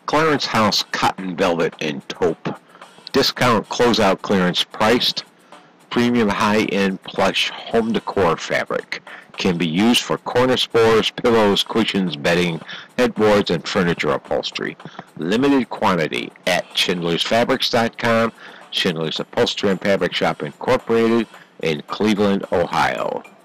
Clarence House Cotton Velvet in Taupe. Discount closeout clearance priced. Premium high-end plush home decor fabric. Can be used for cornice boards, pillows, cushions, bedding, headboards, and furniture upholstery. Limited quantity at schindlersfabrics.com, Schindler's Upholstery and Fabric Shop Incorporated in Cleveland, Ohio.